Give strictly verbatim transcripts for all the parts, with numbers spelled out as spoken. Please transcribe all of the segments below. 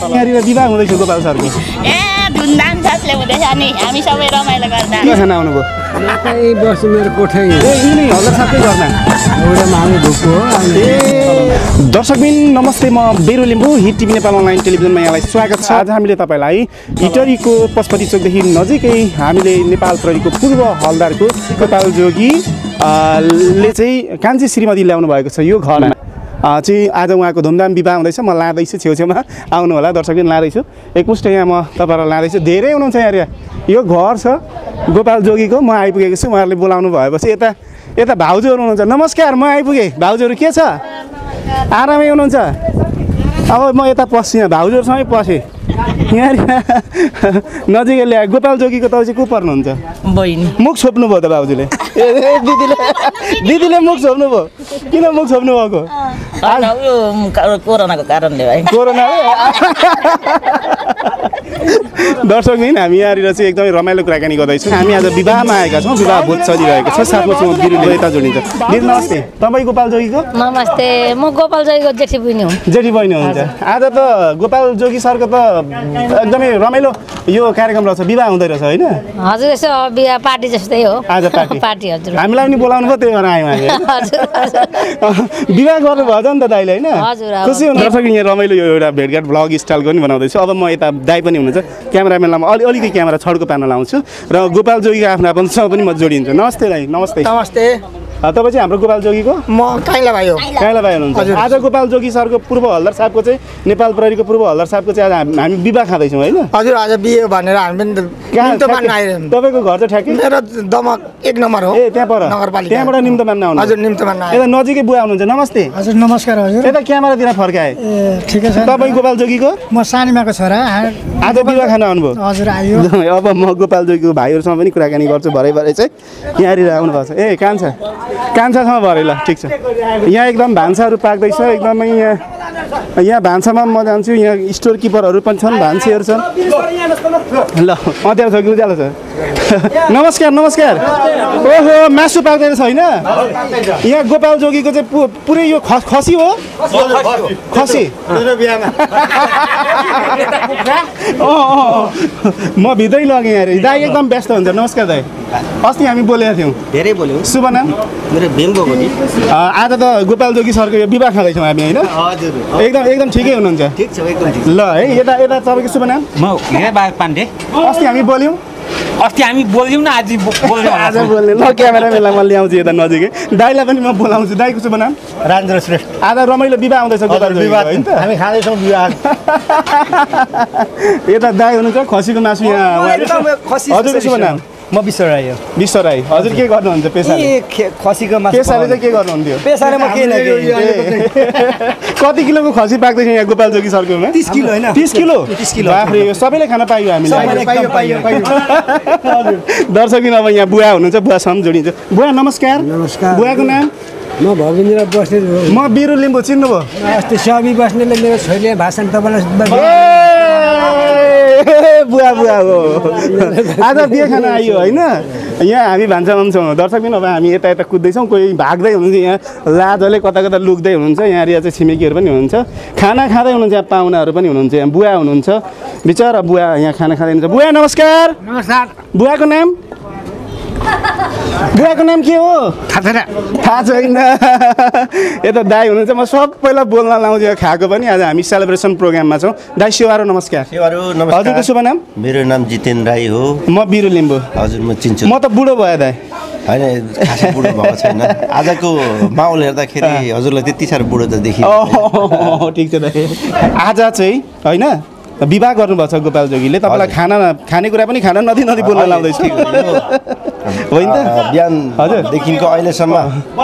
यहाँनिर विवाह हुँदैछ गोपाल सरको ए धुमधाम साथले हुँदैछ नि हामी सबै रमाइलो गर्दा के खाना आउनुभयो यही बस्नु मेरो कोठै ए यिनी हल्ला साथै गर्न एउटा मागे ढुक्को हो ए दर्शकबिन नमस्ते म Beru Limbu hit TV Nepal online टेलिभिजनमा यहाँलाई स्वागत छ। आज हामीले तपाईँलाई इटरीको पशुपति चोकदेखि नजिकै हामीले नेपाल प्रहरीको पूर्व हलदारको गोपाल जोगी ले चाहिँ कान्छी श्रीमती ल्याउनु भएको छ। यो घर चाहिँ आज उहाँको धुमधाम विवाह हुँदैछ। म लाँदैछु छेउछेउमा आउनु होला दर्शकबिन लाँदैछु एकमुष्ट यहाँ म तपाईँहरूलाई लाँदैछु। धेरै हुनुहुन्छ यहाँ यो घर छ गोपाल जोगीको। म आइपुगेको छु उहाँहरूले बोलाउनु भएपछि यता यता भाउजूहरू हुनुहुन्छ। नमस्कार म आइपुगेँ। भाउजूहरू के छ आरामै हुनुहुन्छ? अब म यता पस्छु यहाँ भाउजूहरूसँगै पसेँ यहाँ नजिकै ल्याए। गोपाल जोगीको तपाईँ चाहिँ को पर्नुहुन्छ? बहिनी मुख छोप्नु भयो त भाउजूले ए दिदीले दिदीले मुख छोप्नु भयो। किन मुख छोप्नु भएको? कोरोनाको कारणले भाइ कोरोनाले दर्शकबिन हामी यहाँनिर चाहिँ एकदमै रमाइलो कुराकानी गर्दैछौँ। हामी आज विवाहमा आएका छौँ। विवाह भोज चलिरहेको छ। साथमा छौँ बिरुले यता जोडिन्छ। दिदी नमस्ते। तपाईँ गोपाल जोगीको? नमस्ते म गोपाल जोगीको जेठी बहिनी हुँ। जेठी बहिनी हुनुहुन्छ। आज त गोपाल जोगी सरको त एकदमै रमाइलो यो कार्यक्रम रहेछ विवाह हुँदै रहेछ होइन? हजुर यसो बिहा पार्टी जस्तै हो। आज पार्टी पार्टी हजुर हामीलाई पनि बोलाउनु भयो त्यही भएर आयौँ हामी। विवाह गर्नु भयो नि त दाइले होइन? हजुर खुसी हुनु। दर्शक यहाँ रमाइलो यो एउटा भेटघाट भ्लग स्टाइलको पनि बनाउँदैछु। अब म यता दाइ पनि हुनुहुन्छ क्यामेराम्यानलाई अलि अलिकति क्यामेरा छड्को पार्न लाउँछु र गोपाल जोगीको आफ्नो आफन्तसँग पनि म जोडिन्छु। नमस्ते दाइ। नमस्ते। नमस्ते तपाईँ चाहिँ हाम्रो गोपाल जोगीको? म काइला भाइ हो। काइला भाइ हुनुहुन्छ। आज गोपाल जोगी सरको पूर्व हलदार साहबको चाहिँ नेपाल प्रहरीको पूर्व हलदार साहबको चाहिँ आज हामी विवाह खाँदैछौँ होइन? हजुर आज बिहे भनेर हामी पनि निम्तो मान्न आइरहौँ। तपाईँको घर चाहिँ ठ्याक्कै मेरो दमक एक नम्बर हो। ए त्यहाँ पर नगरपालिका त्यहाँबाट निम्तो मान्न आउनु? हजुर निम्तो मान्न आयो। यता नजिकै बुवा हुनुहुन्छ। नमस्ते। हजुर नमस्कार हजुर। यता क्यामेरातिर फर्काए। ए ठिकै छ। तपाईँ गोपाल जोगीको? म सानीमाको छोरा। आज विवाह खान आउनुभयो? हजुर आयो। अब म गोपाल जोगीको भाइहरूसँग पनि कुराकानी गर्छु भरे भरे चाहिँ यहाँनिर आउनु भएको छ। ए कान्छा कान्छासँग भरे ल ठिक छ। यहाँ एकदम भान्साहरू पाक्दैछ एकदमै। यहाँ यहाँ भान्सामा म जान्छु। यहाँ स्टोर किपरहरू पनि छन् भान्सीहरू छन्। ल अँध्यारो छ कि उज्यालो छ? नमस्कार नमस्कार। ओहो मासु पाक्दैन छैन यहाँ गोपाल जोगीको चाहिँ पु पुरै यो ख खसी हो? खसी म भित्रै लगेँ यहाँ दाइ एकदम व्यस्त हुन्छ। नमस्कार दाइ। अस्ति हामी बोलेका थियौँ। धेरै बोल्यौँ। शुभ नाम? मेरो भीम गोगोटी। आज त गोपाल जोगी सरको यो विवाह खाँदैछौँ हामी होइन? हजुर एकदम एकदम ठिकै हुनुहुन्छ? ठिक छ एकदम ठिक। ल है यता यता तपाईँको शुभ नाम? म हिराबहादुर पाण्डे। अस्ति हामी बोल्यौँ। अस्ति हामी बोल्यौँ न आज बोल्यौँ आज बोल्ने। ल क्यामेराम्यानलाई म ल्याउँछु यता नजिकै। दाइलाई पनि म बोलाउँछु। दाइको शुभ नाम? राजेन्द्र श्रेष्ठ। आज रमाइलो विवाह हुँदैछ गोपाल जोगी होइन त? हामी खाँदैछौँ विवाह। यता दाइ हुनुहुन्छ खसीको मासु यहाँ। हजुरको शुभ नाम? म विश्व राई हो। विश्व राई। हजुर के गर्नुहुन्छ पेसाले? खसीको मासु। पेसाले चाहिँ के गर्नुहुन्थ्यो? पेसाले म के कति किलोको खसी पाक्दैछ यहाँ गोपाल जोगी सरकोमा? तीस किलो होइन? तीस किलो? तीस किलो। बाफ्रे सबैले खान पाइयो हामीले। पाइयो पाइयो पाइयो। दर्शकबिन अब यहाँ बुवा हुनुहुन्छ बुवासँग जोडिन्छ। बुवा नमस्कार। नमस्कार। बुवाको नाम? म भविन्द्र बस्नेत हो। म बिरु लिम्बू चिन्नुभयो? अस्ति सबी बस्नेतले मेरो छोरीले भाषण तपाईँलाई बुवा बुवा हो। आज बिहे खान आइयो होइन? यहाँ हामी भान्सामा छौँ। दर्शकबिन अब हामी यता यता कुद्दैछौँ। कोही भाग्दै हुनुहुन्छ यहाँ लाजले कता कता लुक्दै हुनुहुन्छ। यहाँनिर चाहिँ छिमेकीहरू पनि हुनुहुन्छ। खाना खाँदै हुनुहुन्छ। यहाँ पाहुनाहरू पनि हुनुहुन्छ। यहाँ बुवा हुनुहुन्छ बिचरा बुवा यहाँ खाना खाँदै हुनुहुन्छ। बुवा नमस्कार। नमस्कार। बुवाको नाम? बुवाको नाम के हो? थाहा छैन। थाहा छैन। यता दाइ हुनुहुन्छ। म सबैलाई बोल्न लाउँछु यो खाएको पनि। आज हामी सेलिब्रेसन प्रोग्राममा छौँ। दाइ सेवारो नमस्कार। सेवारो नमस्कार। हजुरको शुभ नाम? मेरो नाम जितेन राई हो। म बिरु लिम्बू। हजुर म चिन्छु। म त बुढो भयो दाइ। होइन खासै बुढो भएको छैन। आजको माहौल हेर्दाखेरि हजुरलाई त्यति साह्रो बुढो त देखियो। ठिक छ दाइ। आज चाहिँ होइन विवाह गर्नुभएको छ गोपाल जोगीले। तपाईँलाई खाना खानेकुरा पनि खाना नदी नदी बोल्न लाउँदैछु होइन त? बिहान हजुरदेखिको अहिलेसम्म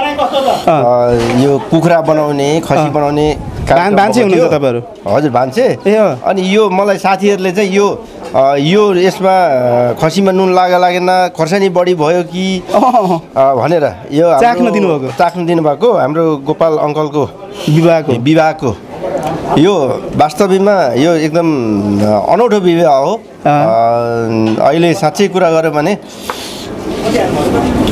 यो कुखुरा बनाउने खसी बनाउने भान्से हुनुहुन्छ तपाईँहरू? हजुर भान्से। ए अनि यो मलाई साथीहरूले चाहिँ यो यो यसमा खसीमा नुन लागा लागेन खोर्सानी बढी भयो कि भनेर यो चाख्न दिनुभएको चाख्न दिनुभएको हाम्रो गोपाल अङ्कलको विवाहको विवाहको यो वास्तवमा यो एकदम अनौठो विवाह हो। अहिले साँच्चै कुरा गऱ्यो भने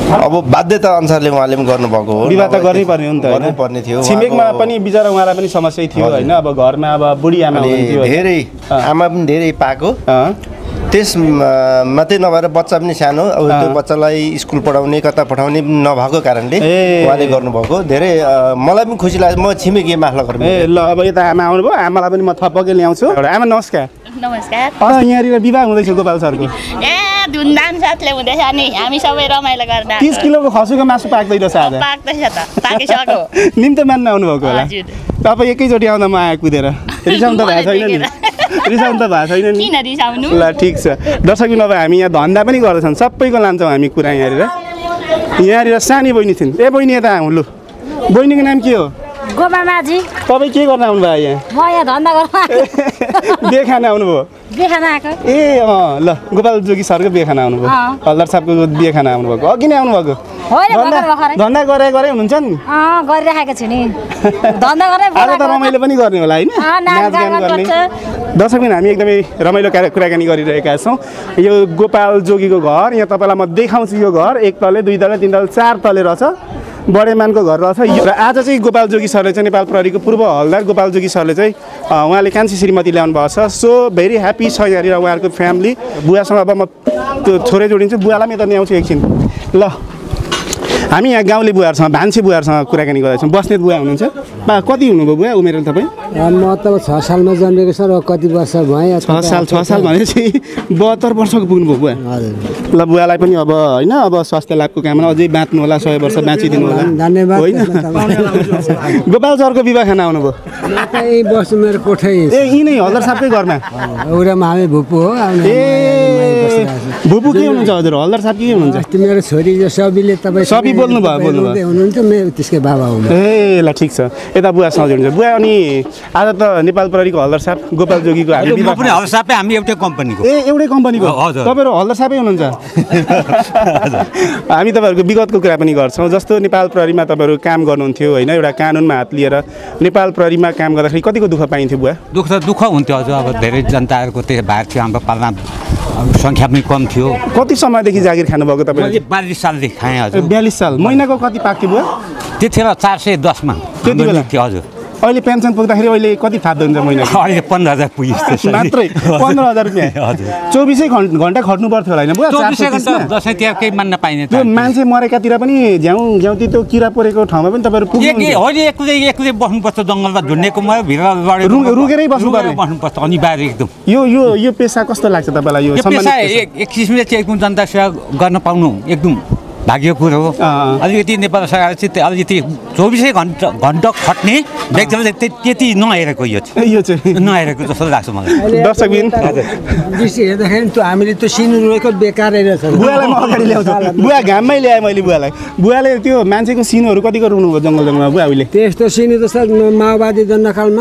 अब बाध्यता अनुसारले उहाँले पनि गर्नुभएको हो विवाह त गर्नै पर्ने हो नि त गर्नै पर्ने थियो छिमेकमा पनि बिचरा उहाँलाई पनि समस्या थियो होइन अब घरमा अब बुढी आमा हुनुहुन्थ्यो धेरै आमा पनि धेरै पाएको त्यस मात्रै नभएर बच्चा पनि सानो अब त्यो बच्चालाई स्कुल पढाउने कता पठाउने नभएको कारणले उहाँले गर्नुभएको धेरै मलाई पनि खुसी लाग्छ म छिमेकी माथला गर्नु ए ल अब यता आमा आउनुभयो आमालाई पनि म थपक्कै ल्याउँछु आमा नमस्कार नमस्कार यहाँनिर विवाह हुँदैछ गोपाल सरको ए धुमधाम साथले हुँदैछ नि हामी सबै रमाइलो गर्दा तिस किलोको खसीको मासु पाक्दै रहेछ आज पाक्दैछ त पाकिसक्यो निम्तो मान्न आउनुभएको होला तपाईँ एकैचोटि आउँदा म आएँ कुदेर रिसाउनु त भएको छैन नि रिसाउनु त भएको छैन नि किन रिसाउनु ल ठिक छ दर्शक अब हामी यहाँ धन्दा पनि गर्दैछौँ सबैको लान्छौँ हामी कुरा यहाँनिर यहाँनिर सानी बहिनी थिइन् ए बहिनी यता आउँ लु बहिनीको नाम के हो गोमामाजी तपाईँ के गर्न आउनुभयो यहाँ म यहाँ धन्दा गर्न बिहे खान आउनुभयो बिहे खान आएको ए अँ ल गोपाल जोगी सरको बिहे खान आउनुभयो हल्दार साहबको बिहे खान आउनुभएको अघि नै आउनुभएको धन्दा गरे गरे हुनुहुन्छ नि अँ गरिराखेको छु नि धन्दा गरेर आज त रमाइलो पनि गर्ने होला होइन नाचगान गर्ने दर्शकबिन हामी एकदमै रमाइलो कुराकानी गरिरहेका छौँ यो गोपाल जोगीको घर यहाँ तपाईँलाई म देखाउँछु यो घर एक तले दुई तले तिन तले चार तले रहेछ बडेमानको घर रहेछ र आज चाहिँ गोपाल जोगी सरले चाहिँ नेपाल प्रहरीको पूर्व हलदार गोपाल जोगी सरले चाहिँ उहाँले कान्छी श्रीमती ल्याउनु भएको छ सो भेरी ह्याप्पी छ यहाँनिर उहाँहरूको फ्यामिली बुवासँग अब म त्यो छोरै जोडिन्छु बुवालाई पनि यता ल्याउँछु एकछिन ल हामी यहाँ गाउँले बुवाहरूसँग भान्से बुवाहरूसँग कुराकानी गर्दैछौँ बस्नेत बुवा हुनुहुन्छ बा कति हुनुभयो बुवा उमेर तपाईँ म त छ सालमा जन्मेको छ र कति वर्ष भयो छ साल छ साल भनेपछि बहत्तर वर्षको पुग्नुभयो बुवा ल बुवालाई पनि अब होइन अब स्वास्थ्य लाभको काममा अझै बाँच्नु होला सय वर्ष बाँचिदिनु होला धन्यवाद होइन गोपाल सरको विवाह खान आउनुभयो बस्नु मेरो कोठै ए यी नै हल्दार साहबकै घरमा एउटामा हामी भुपू हो ए भुपू के हुनुहुन्छ हजुर हल्दार साहब के हुनुहुन्छ मेरो छोरी जो सबीले तपाईँ सबी बोल्नु भयो बोल्नु भयो हुनुहुन्छ मेरो त्यसकै बाबा हुनु ए ल ठिक छ यता बुवासँग जोडिन्छ बुवा अनि आज त नेपाल प्रहरीको हल्दार साहब गोपाल जोगीको हामी म पनि हल्दार साहबै हामी एउटै कम्पनीको ए एउटै कम्पनीको हजुर तपाईँहरू हल्दार साहबै हुनुहुन्छ हामी तपाईँहरूको विगतको कुरा पनि गर्छौँ जस्तो नेपाल प्रहरीमा तपाईँहरू काम गर्नुहुन्थ्यो होइन एउटा कानुनमा हात लिएर नेपाल प्रहरीमा काम गर्दाखेरि कतिको दुःख पाइन्थ्यो बुवा दुःख त दुःख हुन्थ्यो हजुर अब धेरै जनताहरूको त्यही भार थियो हाम्रो पालना सङ्ख्या पनि कम थियो कति समयदेखि जागिर खानुभएको तपाईँले बयालिस सालदेखि खाएँ हजुर बयालिस साल महिनाको कति पाक्थ्यो बुवा त्यति बेला चार सय दसमा त्यति बेला थियो हजुर अहिले पेन्सन पुग्दाखेरि अहिले कति थाप्नुहुन्छ महिनाको अहिले पन्ध्र हजार पुग्यो मात्रै पन्ध्र हजार रुपियाँ हजुर चौबिसै घन्टा खट्नु पर्थ्यो होला होइन बुवा चौबिसै घन्टा दसैँ तिहार केही मान्न पाइने त्यो मान्छे मरेकातिर पनि झ्याउ झ्याउती त्यो किरा परेको ठाउँमा पनि तपाईँहरू पुग्नु होइन एक्लै एक्लै बस्नुपर्छ जङ्गलमा झुन्डेको म भिड रुगेरै बस्नुपर्ने बस्नुपर्छ अनिवार्य एकदम यो यो यो पेसा कस्तो लाग्छ तपाईँलाई यो पेसा एक किसिमले चाहिँ एकदम जनता सेवा गर्न पाउनु एकदम भाग्य कुरो हो अलिकति नेपाल सरकार चाहिँ अलिकति चौबिसै घन्टा घन्टा खट्ने व्यक्तिले त्यति नहेरेको यो यो चाहिँ नहेरेको जस्तो लाग्छ मलाई दर्शकबिन दृष्टि हेर्दाखेरि त्यो हामीले त्यो सिनु रोएको बेकारै रहेछ बुवालाई म अगाडि ल्याउँछु बुवा घाममै ल्याएँ मैले बुवालाई बुवाले त्यो मान्छेको सिनहरू कतिको रुनुभयो जङ्गल जङ्गलमा बुवा उहिले त्यस्तो सिनु जस्तो माओवादी दण्डकालमा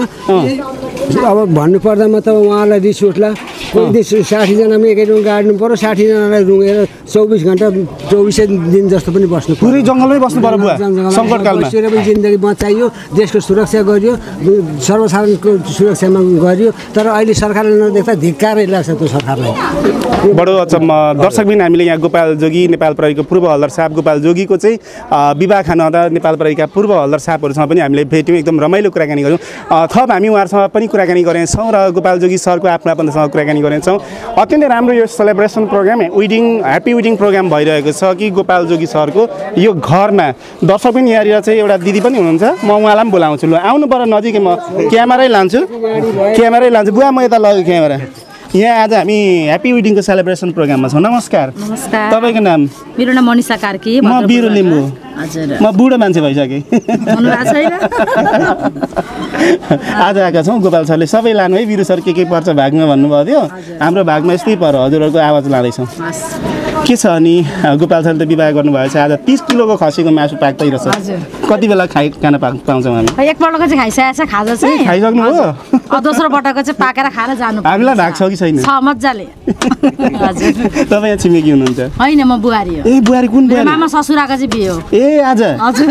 अब भन्नुपर्दामा त उहाँलाई रिस उठ्ला कोही साठीजनामा एकै रुङ गाड्नु पऱ्यो साठीजनालाई रुँगेर चौबिस घन्टा चौबिसै दिन जस्तो पनि बस्नु पुरै जङ्गलमै बस्नु पऱ्यो बुवा सङ्कटकालमा बसेर पनि जिन्दगी बचाइयो देशको सुरक्षा गरियो सर्वसाधारणको सुरक्षामा गरियो तर अहिले सरकारले नदेख्दा धिक्कारै लाग्छ त्यो सरकारलाई बडो अचम्म दर्शकबिन हामीले यहाँ गोपाल जोगी नेपाल प्रहरीको पूर्व हल्दार साहब गोपाल जोगीको चाहिँ विवाह खान आउँदा नेपाल प्रहरीका पूर्व हल्दार साहबहरूसँग पनि हामीले भेट्यौँ एकदम रमाइलो कुराकानी गऱ्यौँ थप हामी उहाँहरूसँग पनि कुराकानी गरेछौँ र गोपाल जोगी सरको आफ्नो आफन्तसँग कुराकानी गरेछौँ अत्यन्तै राम्रो यो celebration programme wedding happy wedding programme भइरहेको छ कि गोपाल जोगी सरको यो घरमा दर्शक पनि यहाँनिर चाहिँ एउटा दिदी पनि हुनुहुन्छ म उहाँलाई पनि बोलाउँछु ल आउनु पर्यो नजिकै म क्यामेरै लान्छु क्यामेरै लान्छु बुवा म यता लगेँ क्यामेरा यहाँ आज हामी ह्याप्पी वेडिङको सेलिब्रेसन प्रोग्राममा छौँ नमस्कार नमस्कार तपाईँको नाम मेरो नाम मनिषा कार्की म बिरु लिम्बू हजुर म बुढो मान्छे भइसकेँ आज आएका छौँ गोपाल सरले सबै लानु है बिरु सर के के पर्छ भागमा भन्नुभएको थियो हाम्रो भागमा यस्तै पर हजुरहरूको आवाज लाँदैछौँ के छ अनि गोपाल सरले त विवाह गर्नुभएको छ आज तिस किलोको खसीको मासु पाक्दै रहेछ कति बेला खाइ खान पाउँछौँ हामी एकपल्टको चाहिँ खाइसकेको छ खाजा चाहिँ खाइसक्नु हो दोस्रो पटकको चाहिँ पाकेर खाएर जानु हामीलाई भाग छ कि छैन छ मजाले तपाईँ यहाँ छिमेकी हुनुहुन्छ होइन म बुहारी हो ए बुहारी कुन बुहारी मामा ससुराको चाहिँ बिहे हो ए ए आज हजुर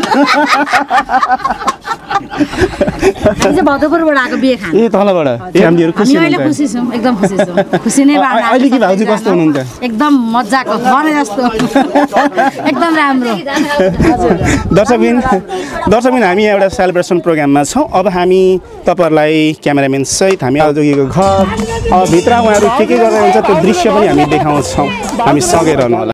हामी चाहिँ भदौपुरबाट आएको बिहे खान ए तलबाट ए हामीहरू खुसी हामी अहिले हुनुहुन्छ खुसी छौँ एकदम खुसी छौँ खुसी नै भएर अ- अहिले कि भाउजू कस्तो हुनुहुन्छ? एकदम मजाको भने जस्तो एकदम राम्रो दर्शकबिन दर्शकबिन हामी यहाँ एउटा सेलिब्रेसन प्रोग्राममा छौँ। अब हामी तपाईँहरूलाई क्यामेराम्यान सहित हामी जोगीको घर अब भित्र उहाँहरू के के गर्दै हुन्छ त्यो दृश्य पनि हामी देखाउँछौँ। हामी सँगै रहनु होला।